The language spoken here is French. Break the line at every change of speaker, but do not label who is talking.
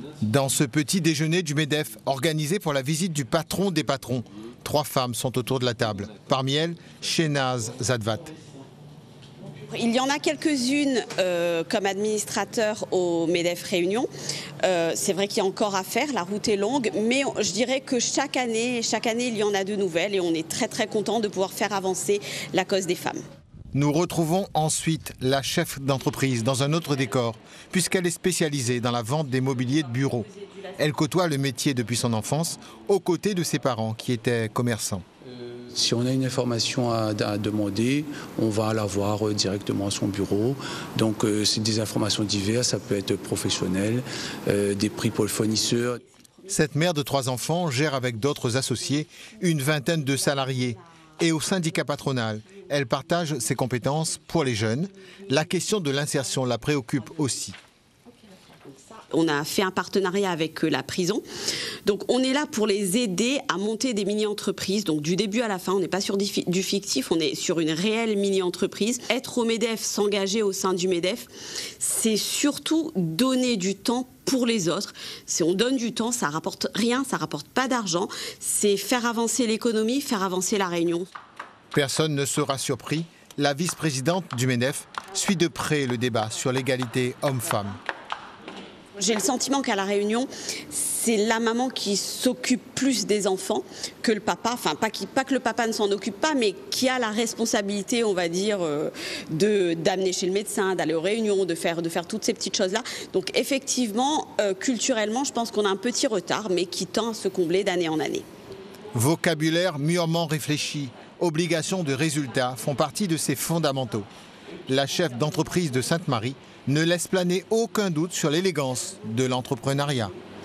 Dans ce petit déjeuner du MEDEF, organisé pour la visite du patron des patrons, 3 femmes sont autour de la table. Parmi elles, Shehnaz Zadvat.
Il y en a quelques-unes comme administrateur au MEDEF Réunion. C'est vrai qu'il y a encore à faire, la route est longue, mais je dirais que chaque année, il y en a de nouvelles et on est très très content de pouvoir faire avancer la cause des femmes.
Nous retrouvons ensuite la chef d'entreprise dans un autre décor, puisqu'elle est spécialisée dans la vente des mobiliers de bureau. Elle côtoie le métier depuis son enfance, aux côtés de ses parents qui étaient commerçants.
Si on a une information à demander, on va la voir directement à son bureau. Donc c'est des informations diverses, ça peut être professionnel, des prix pour le fournisseur.
Cette mère de 3 enfants gère avec d'autres associés une vingtaine de salariés. Et au syndicat patronal, elle partage ses compétences pour les jeunes. La question de l'insertion la préoccupe aussi.
On a fait un partenariat avec la prison. Donc on est là pour les aider à monter des mini-entreprises. Donc du début à la fin, on n'est pas sur du fictif, on est sur une réelle mini-entreprise. Être au MEDEF, s'engager au sein du MEDEF, c'est surtout donner du temps pour les autres. Si on donne du temps, ça rapporte rien, ça rapporte pas d'argent. C'est faire avancer l'économie, faire avancer la Réunion.
Personne ne sera surpris. La vice-présidente du MEDEF suit de près le débat sur l'égalité homme-femme.
J'ai le sentiment qu'à La Réunion, c'est la maman qui s'occupe plus des enfants que le papa. Enfin, pas que le papa ne s'en occupe pas, mais qui a la responsabilité, on va dire, d'amener chez le médecin, d'aller aux réunions, de faire toutes ces petites choses-là. Donc effectivement, culturellement, je pense qu'on a un petit retard, mais qui tend à se combler d'année en année.
Vocabulaire mûrement réfléchi, obligation de résultat font partie de ces fondamentaux. La chef d'entreprise de Sainte-Marie ne laisse planer aucun doute sur l'élégance de l'entrepreneuriat.